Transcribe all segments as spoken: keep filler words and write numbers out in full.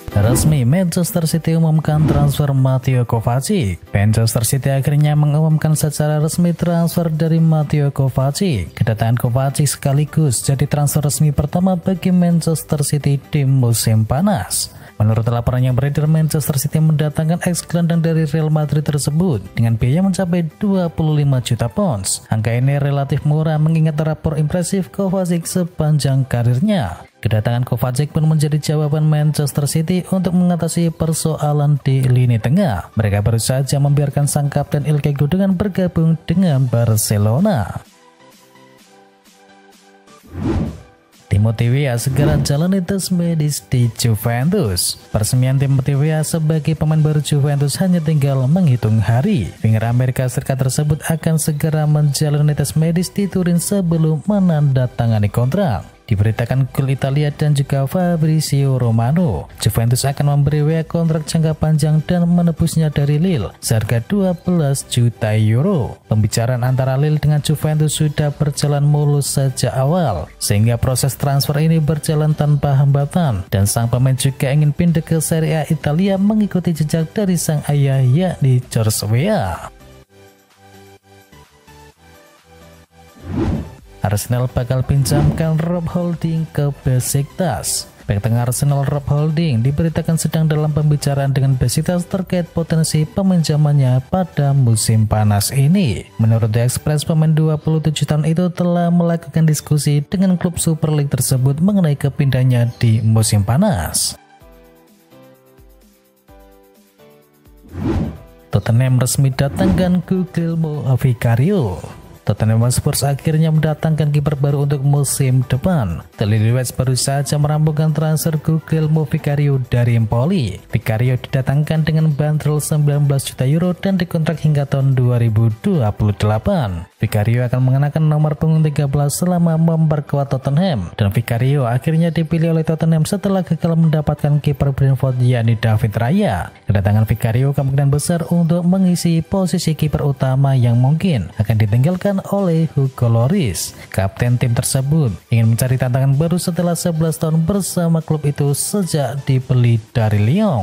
Resmi, Manchester City umumkan transfer Mateo Kovacic. Manchester City akhirnya mengumumkan secara resmi transfer dari Mateo Kovacic. Kedatangan Kovacic sekaligus jadi transfer resmi pertama bagi Manchester City di musim panas. Menurut laporan yang beredar, Manchester City mendatangkan ex-gelandang dari Real Madrid tersebut dengan biaya mencapai dua puluh lima juta pounds. Angka ini relatif murah mengingat rapor impresif Kovacic sepanjang karirnya. Kedatangan Kovacic pun menjadi jawaban Manchester City untuk mengatasi persoalan di lini tengah. Mereka baru saja membiarkan sang kapten Ilkay Gundogan bergabung dengan Barcelona. Timothy Weah segera jalani tes medis di Juventus. Peresmian Timothy Weah sebagai pemain baru Juventus hanya tinggal menghitung hari. Winger Amerika Serikat tersebut akan segera menjalani tes medis di Turin sebelum menandatangani kontrak. Diberitakan Gol Italia dan juga Fabrizio Romano, Juventus akan memberi Weah kontrak jangka panjang dan menebusnya dari Lille seharga dua belas juta euro. Pembicaraan antara Lille dengan Juventus sudah berjalan mulus sejak awal, sehingga proses transfer ini berjalan tanpa hambatan, dan sang pemain juga ingin pindah ke Serie A Italia mengikuti jejak dari sang ayah yakni George Weah. Arsenal bakal pinjamkan Rob Holding ke Besiktas. Bek tengah Arsenal Rob Holding diberitakan sedang dalam pembicaraan dengan Besiktas terkait potensi peminjamannya pada musim panas ini. Menurut The Express, pemain dua puluh tujuh tahun itu telah melakukan diskusi dengan klub Super League tersebut mengenai kepindahannya di musim panas. Tottenham resmi datangkan Guglielmo Vicario. Tottenham Hotspur akhirnya mendatangkan kiper baru untuk musim depan. Daily West baru saja merampungkan transfer Guglielmo Vicario dari Empoli. Vicario didatangkan dengan bandrol sembilan belas juta euro dan dikontrak hingga tahun dua ribu dua puluh delapan. Vicario akan mengenakan nomor punggung tiga belas selama memperkuat Tottenham, dan Vicario akhirnya dipilih oleh Tottenham setelah gagal mendapatkan kiper Brentford yakni David Raya. Kedatangan Vicario kemungkinan besar untuk mengisi posisi kiper utama yang mungkin akan ditinggalkan oleh Hugo Lloris. Kapten tim tersebut ingin mencari tantangan baru setelah sebelas tahun bersama klub itu sejak dibeli dari Lyon.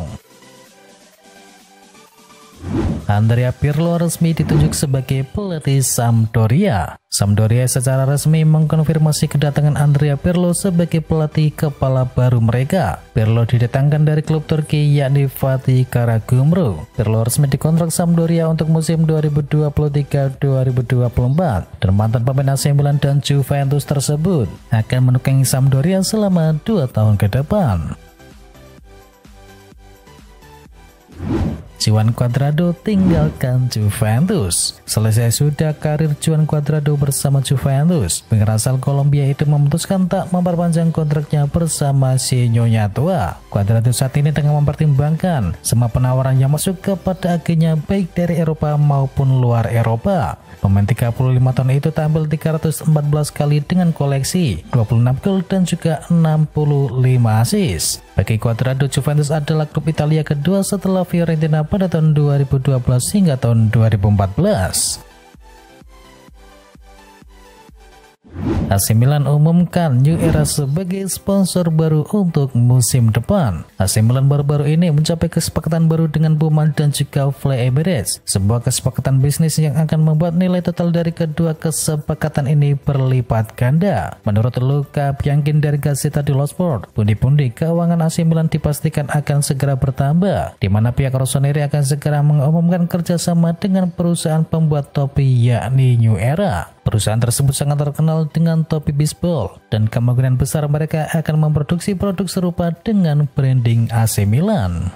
Andrea Pirlo resmi ditunjuk sebagai pelatih Sampdoria. Sampdoria secara resmi mengkonfirmasi kedatangan Andrea Pirlo sebagai pelatih kepala baru mereka. Pirlo didatangkan dari klub Turki yakni Fatih Karagümrük. Pirlo resmi dikontrak Sampdoria untuk musim dua ribu dua puluh tiga dua ribu dua puluh empat, dan mantan pemain A C Milan dan Juventus tersebut akan menukangi Sampdoria selama dua tahun ke depan. Juan Cuadrado tinggalkan Juventus. Selesai sudah karir Juan Cuadrado bersama Juventus, winger asal Kolombia itu memutuskan tak memperpanjang kontraknya bersama si Nyonya tua. Cuadrado saat ini tengah mempertimbangkan semua penawaran yang masuk kepada agennya baik dari Eropa maupun luar Eropa. Pemain tiga puluh lima tahun itu tampil tiga ratus empat belas kali dengan koleksi dua puluh enam gol dan juga enam puluh lima assist. Bagi Cuadrado, Juventus adalah klub Italia kedua setelah Fiorentina pada tahun dua ribu dua belas hingga tahun dua ribu empat belas. A C Milan umumkan New Era sebagai sponsor baru untuk musim depan. A C Milan baru-baru ini mencapai kesepakatan baru dengan Puma dan juga Fly Emirates, sebuah kesepakatan bisnis yang akan membuat nilai total dari kedua kesepakatan ini berlipat ganda. Menurut Luca Bianchi dari Gazzetta dello Sport, pundi-pundi keuangan A C Milan dipastikan akan segera bertambah, di mana pihak Rossoneri akan segera mengumumkan kerjasama dengan perusahaan pembuat topi yakni New Era. Perusahaan tersebut sangat terkenal dengan topi bisbol, dan kemungkinan besar mereka akan memproduksi produk serupa dengan branding A C Milan.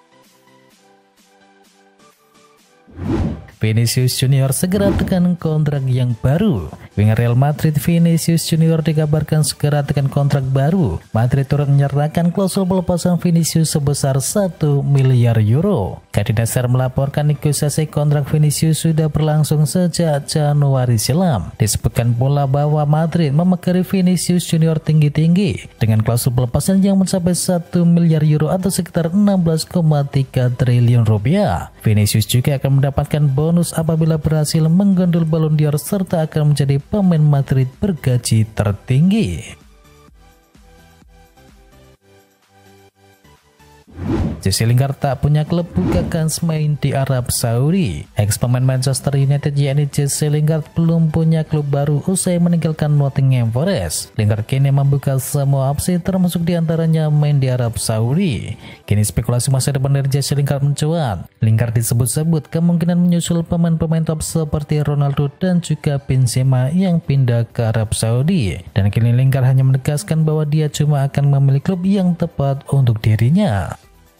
Vinicius Junior segera tekan kontrak yang baru. Winger Real Madrid Vinicius Junior dikabarkan segera tekan kontrak baru. Madrid turut menyertakan klausul pelepasan Vinicius sebesar satu miliar euro. Kadinasar melaporkan negosiasi kontrak Vinicius sudah berlangsung sejak Januari silam. Disebutkan pula bahwa Madrid memegari Vinicius Junior tinggi-tinggi dengan klausul pelepasan yang mencapai satu miliar euro atau sekitar enam belas koma tiga triliun rupiah. Vinicius juga akan mendapatkan bonus apabila berhasil menggondol Ballon d'Or serta akan menjadi pemain Madrid bergaji tertinggi. Jesse Lingard tak punya klub buka kans main di Arab Saudi. Ex pemain Manchester United yakni Jesse Lingard belum punya klub baru usai meninggalkan Nottingham Forest. Lingard kini membuka semua opsi termasuk diantaranya main di Arab Saudi. Kini spekulasi masa depan dari Jesse Lingard mencuat. Lingard disebut-sebut kemungkinan menyusul pemain-pemain top seperti Ronaldo dan juga Benzema yang pindah ke Arab Saudi. Dan kini Lingard hanya menegaskan bahwa dia cuma akan memilih klub yang tepat untuk dirinya.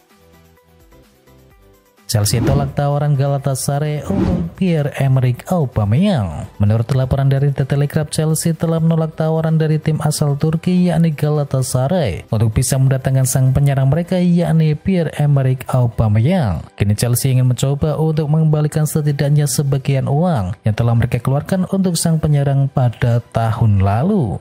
Chelsea tolak tawaran Galatasaray untuk Pierre-Emerick Aubameyang. Menurut laporan dari The Telegraph, Chelsea telah menolak tawaran dari tim asal Turki yakni Galatasaray untuk bisa mendatangkan sang penyerang mereka yakni Pierre-Emerick Aubameyang. Kini Chelsea ingin mencoba untuk mengembalikan setidaknya sebagian uang yang telah mereka keluarkan untuk sang penyerang pada tahun lalu.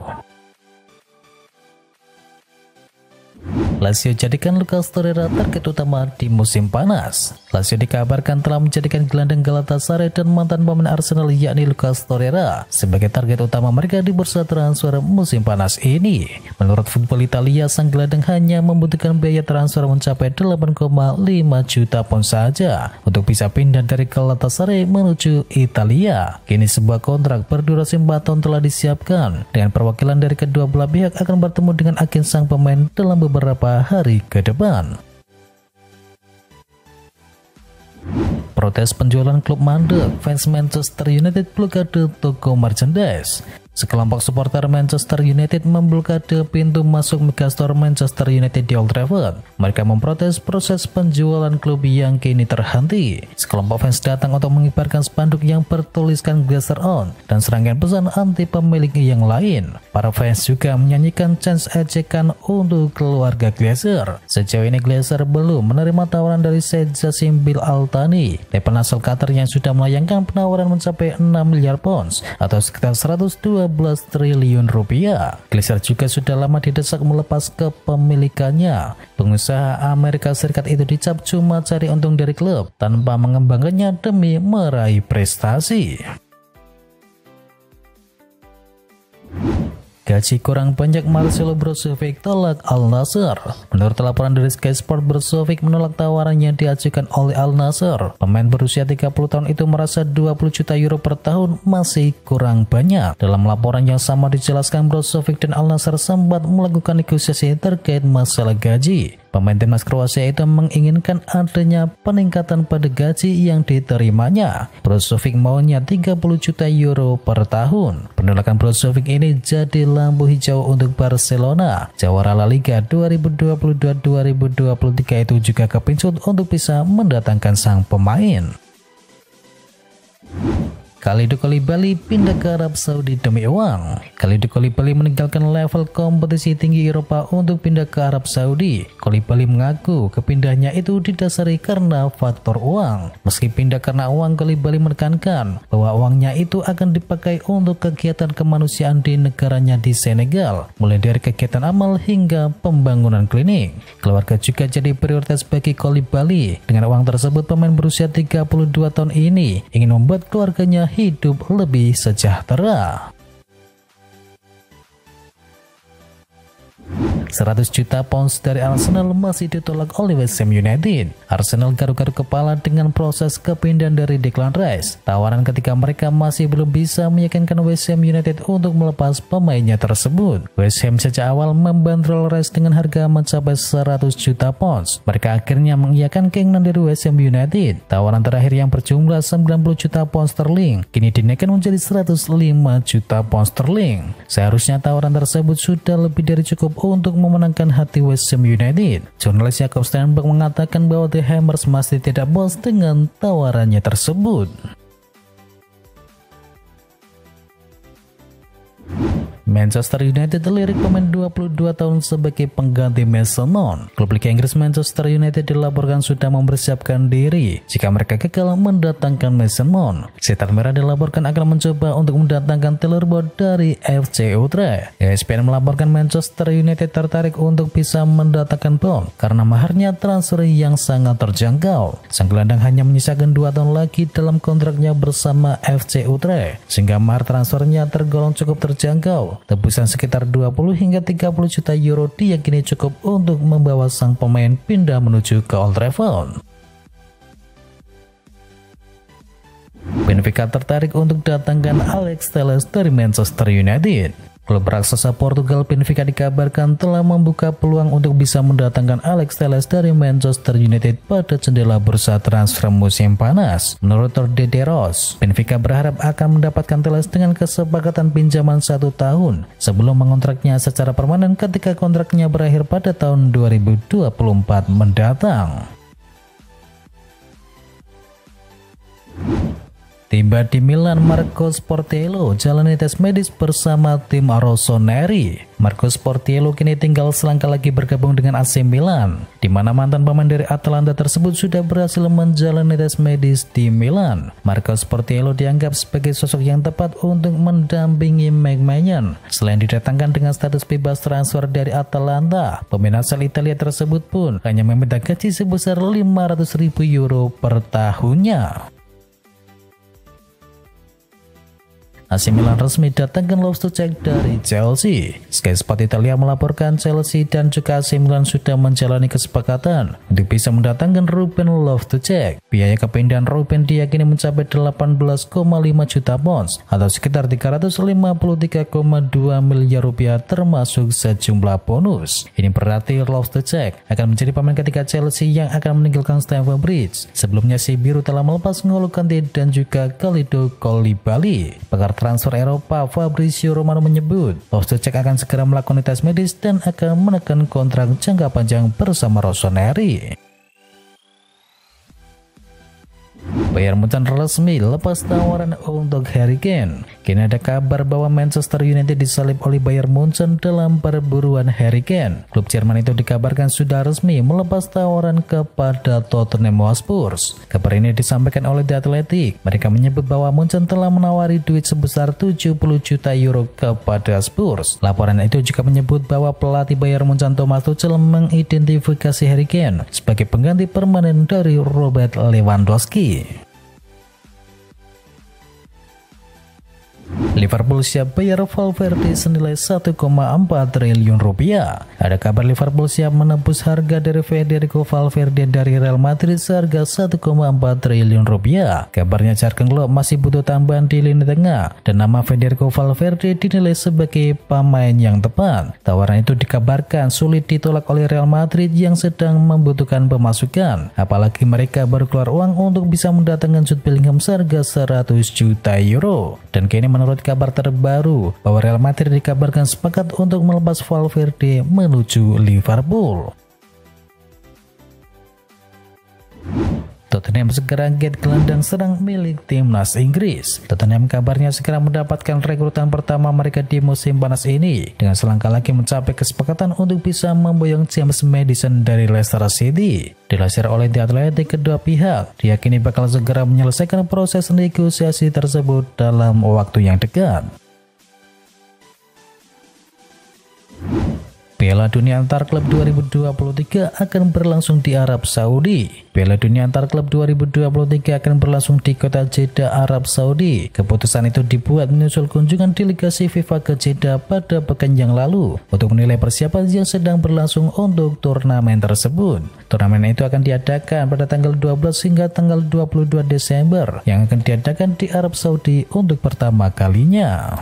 Lazio jadikan Lucas Torreira target utama di musim panas. Lazio dikabarkan telah menjadikan gelandang Galatasaray dan mantan pemain Arsenal yakni Lucas Torreira sebagai target utama mereka di bursa transfer musim panas ini. Menurut Football Italia, sang gelandang hanya membutuhkan biaya transfer mencapai delapan koma lima juta pound saja untuk bisa pindah dari Galatasaray menuju Italia. Kini sebuah kontrak berdurasi empat tahun telah disiapkan dengan perwakilan dari kedua belah pihak akan bertemu dengan agen sang pemain dalam beberapa hari ke depan. Protes penjualan klub mandek, fans Manchester United blokade toko merchandise. Sekelompok supporter Manchester United memblokade pintu masuk megastore Manchester United di Old Trafford. Mereka memprotes proses penjualan klub yang kini terhenti. Sekelompok fans datang untuk mengibarkan spanduk yang bertuliskan Glazer on dan serangkaian pesan anti pemilik yang lain. Para fans juga menyanyikan chants ejekan untuk keluarga Glazer. Sejauh ini Glazer belum menerima tawaran dari Sheikh Jassim Bin Al Thani, Depan asal Qatar yang sudah melayangkan penawaran mencapai enam miliar pounds atau sekitar seratus dua belas triliun rupiah. Glazer juga sudah lama didesak melepas kepemilikannya. Pengusaha Amerika Serikat itu dicap cuma cari untung dari klub tanpa mengembangkannya demi meraih prestasi. Gaji kurang banyak, Marcelo Brozovic tolak Al Nassr. Menurut laporan dari Sky Sport, Brozovic menolak tawaran yang diajukan oleh Al Nassr. Pemain berusia tiga puluh tahun itu merasa dua puluh juta euro per tahun masih kurang banyak. Dalam laporan yang sama dijelaskan Brozovic dan Al Nassr sempat melakukan negosiasi terkait masalah gaji. Pemain timnas Kroasia itu menginginkan adanya peningkatan pada gaji yang diterimanya. Brozovic maunya tiga puluh juta euro per tahun. Penolakan Brozovic ini jadi lampu hijau untuk Barcelona. Jawara La Liga dua ribu dua puluh dua dua ribu dua puluh tiga itu juga kepincut untuk bisa mendatangkan sang pemain. Kalidou Koulibaly pindah ke Arab Saudi demi uang. Kalidou Koulibaly meninggalkan level kompetisi tinggi Eropa untuk pindah ke Arab Saudi. Koulibaly mengaku kepindahannya itu didasari karena faktor uang. Meski pindah karena uang, Koulibaly menekankan bahwa uangnya itu akan dipakai untuk kegiatan kemanusiaan di negaranya di Senegal, mulai dari kegiatan amal hingga pembangunan klinik. Keluarga juga jadi prioritas bagi Koulibaly. Dengan uang tersebut, pemain berusia tiga puluh dua tahun ini ingin membuat keluarganya hidup lebih sejahtera. seratus juta pounds dari Arsenal masih ditolak oleh West Ham United. Arsenal garuk-garuk kepala dengan proses kepindahan dari Declan Rice. Tawaran ketika mereka masih belum bisa meyakinkan West Ham United untuk melepas pemainnya tersebut. West Ham sejak awal membandrol Rice dengan harga mencapai seratus juta pounds. Mereka akhirnya mengiyakan keinginan dari West Ham United. Tawaran terakhir yang berjumlah sembilan puluh juta pound sterling kini dinaikkan menjadi seratus lima juta pound sterling. Seharusnya tawaran tersebut sudah lebih dari cukup untuk memenangkan hati West Ham United. Jurnalis Jacob Steinberg mengatakan bahwa The Hammers masih tidak puas dengan tawarannya tersebut. Manchester United lirik pemain dua puluh dua tahun sebagai pengganti Mason Mount. Klub Liga Inggris Manchester United dilaporkan sudah mempersiapkan diri jika mereka gagal mendatangkan Mason Mount. Setan Merah dilaporkan akan mencoba untuk mendatangkan Taylor Boyd dari F C Utrecht. E S P N melaporkan Manchester United tertarik untuk bisa mendatangkan Boyd karena maharnya transfer yang sangat terjangkau. Sang gelandang hanya menyisakan dua tahun lagi dalam kontraknya bersama F C Utrecht, sehingga mahar transfernya tergolong cukup terjangkau Tebusan sekitar dua puluh hingga tiga puluh juta euro diyakini cukup untuk membawa sang pemain pindah menuju ke Old Trafford. Benfica tertarik untuk datangkan Alex Telles dari Manchester United. Klub raksasa Portugal Benfica dikabarkan telah membuka peluang untuk bisa mendatangkan Alex Telles dari Manchester United pada jendela bursa transfer musim panas. Menurut Torderos, Benfica berharap akan mendapatkan Telles dengan kesepakatan pinjaman satu tahun sebelum mengontraknya secara permanen ketika kontraknya berakhir pada tahun dua ribu dua puluh empat mendatang. Tiba di Milan, Marco Sportiello jalani tes medis bersama tim Rossoneri. Marco Sportiello kini tinggal selangkah lagi bergabung dengan A C Milan, di mana mantan pemain dari Atalanta tersebut sudah berhasil menjalani tes medis di Milan. Marco Sportiello dianggap sebagai sosok yang tepat untuk mendampingi McMahon. Selain didatangkan dengan status bebas transfer dari Atalanta, pemain asal Italia tersebut pun hanya meminta gaji sebesar lima ratus ribu euro per tahunnya. A C Milan resmi datangkan Loftus-Cheek dari Chelsea. Sky Sport Italia melaporkan Chelsea dan juga A C Milan sudah menjalani kesepakatan untuk bisa mendatangkan Ruben Loftus-Cheek. Biaya kepindahan Ruben diyakini mencapai delapan belas koma lima juta pounds atau sekitar tiga ratus lima puluh tiga koma dua miliar rupiah termasuk sejumlah bonus. Ini berarti Loftus-Cheek akan menjadi pemain ketiga Chelsea yang akan meninggalkan Stamford Bridge. Sebelumnya si biru telah melepas N'Golo Kante dan juga Kalidou Koulibaly. Pakar transfer Eropa Fabrizio Romano menyebut Loftus-Cheek akan segera melakukan tes medis dan akan menekan kontrak jangka panjang bersama Rossoneri. Bayern Munchen resmi lepas tawaran untuk Harry Kane. Kini ada kabar bahwa Manchester United disalib oleh Bayern Munchen dalam perburuan Harry Kane. Klub Jerman itu dikabarkan sudah resmi melepas tawaran kepada Tottenham Hotspur. Kabar ini disampaikan oleh The Athletic. Mereka menyebut bahwa Munchen telah menawari duit sebesar tujuh puluh juta euro kepada Spurs. Laporan itu juga menyebut bahwa pelatih Bayern Munchen Thomas Tuchel mengidentifikasi Harry Kane sebagai pengganti permanen dari Robert Lewandowski. Liverpool siap bayar Valverde senilai satu koma empat triliun rupiah. Ada kabar Liverpool siap menebus harga dari Federico Valverde dari Real Madrid seharga satu koma empat triliun rupiah. Kabarnya Jurgen Klopp masih butuh tambahan di lini tengah dan nama Federico Valverde dinilai sebagai pemain yang tepat. Tawaran itu dikabarkan sulit ditolak oleh Real Madrid yang sedang membutuhkan pemasukan. Apalagi mereka baru keluar uang untuk bisa mendatangkan Jude Bellingham seharga seratus juta euro. Dan kini menurut kabar terbaru bahwa Real Madrid dikabarkan sepakat untuk melepas Valverde menuju Liverpool. Tottenham segera get gelandang serang milik timnas Inggris. Tottenham kabarnya segera mendapatkan rekrutan pertama mereka di musim panas ini dengan selangkah lagi mencapai kesepakatan untuk bisa memboyong James Maddison dari Leicester City. Dilansir oleh The Athletic, kedua pihak diyakini bakal segera menyelesaikan proses negosiasi tersebut dalam waktu yang dekat. Piala Dunia Antar Klub dua ribu dua puluh tiga akan berlangsung di Arab Saudi. Piala Dunia Antar Klub dua ribu dua puluh tiga akan berlangsung di kota Jeddah, Arab Saudi. Keputusan itu dibuat menyusul kunjungan delegasi FIFA ke Jeddah pada pekan yang lalu untuk menilai persiapan yang sedang berlangsung untuk turnamen tersebut. Turnamen itu akan diadakan pada tanggal dua belas hingga tanggal dua puluh dua Desember yang akan diadakan di Arab Saudi untuk pertama kalinya.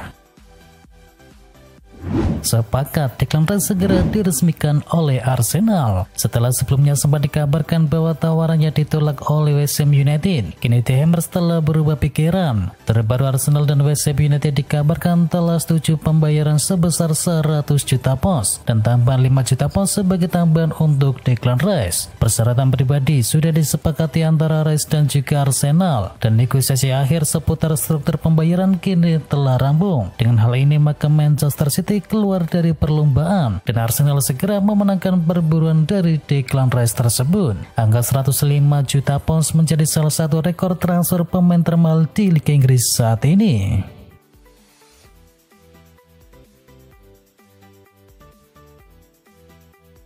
Sepakat, Declan Rice segera diresmikan oleh Arsenal. Setelah sebelumnya sempat dikabarkan bahwa tawarannya ditolak oleh West Ham United, kini The Hammers telah berubah pikiran. Terbaru Arsenal dan West Ham United dikabarkan telah setuju pembayaran sebesar seratus juta pounds dan tambahan lima juta pounds sebagai tambahan untuk Declan Rice. Persyaratan pribadi sudah disepakati antara Rice dan juga Arsenal, dan negosiasi akhir seputar struktur pembayaran kini telah rampung. Dengan hal ini maka Manchester City keluar dari perlombaan dan Arsenal segera memenangkan perburuan dari Declan Rice tersebut. Angka seratus lima juta pounds menjadi salah satu rekor transfer pemain termahal di Liga Inggris saat ini.